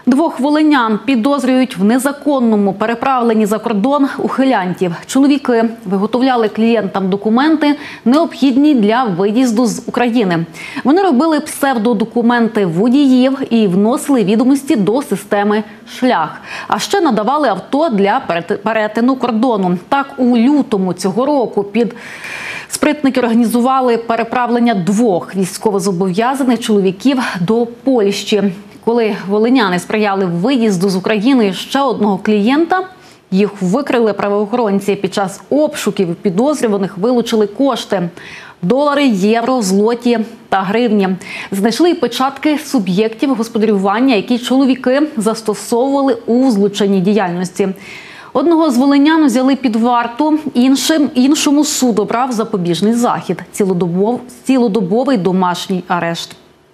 Двох волинян підозрюють в незаконному переправленні за кордон ухилянтів. Чоловіки виготовляли клієнтам документи, необхідні для виїзду з України. Вони робили псевдодокументи водіїв і вносили відомості до системи «Шлях». А ще надавали авто для перетину кордону. Так, у лютому цього року спритники організували переправлення двох військовозобов'язаних чоловіків до Польщі. Коли волиняни сприяли виїзду з України ще одного клієнта, їх викрили правоохоронці. Під час обшуків підозрюваних вилучили кошти – долари, євро, злоті та гривні. Знайшли й печатки суб'єктів господарювання, які чоловіки застосовували у злочинній діяльності. Одного з волинян взяли під варту, іншому суд обрав запобіжний захід – цілодобовий домашній арешт.